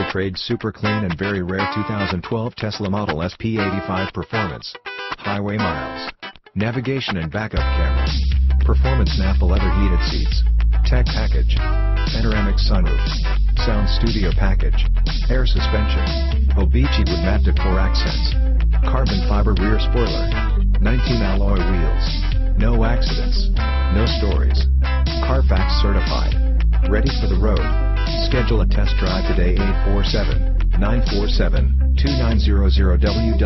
trade super clean and very rare 2012 Tesla Model S P85 performance. Highway miles. Navigation and backup camera. Performance Nappa leather heated seats. Tech package. Panoramic sunroof. Sound studio package. Air suspension. Obici with matte decor accents. Carbon fiber rear spoiler. 19 alloy wheels. No accidents. No stories. Carfax certified. Ready for the road. Schedule a test drive today. 847-947-2900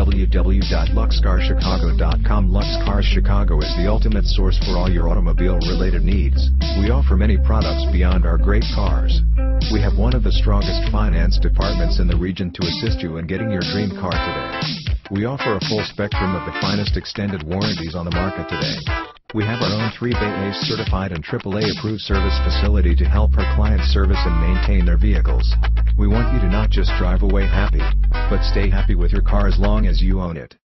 www.luxcarschicago.com. Lux Cars Chicago is the ultimate source for all your automobile-related needs. We offer many products beyond our great cars. We have one of the strongest finance departments in the region to assist you in getting your dream car today. We offer a full spectrum of the finest extended warranties on the market today. We have our own 3-bay ACE certified and AAA approved service facility to help our clients service and maintain their vehicles. We want you to not just drive away happy, but stay happy with your car as long as you own it.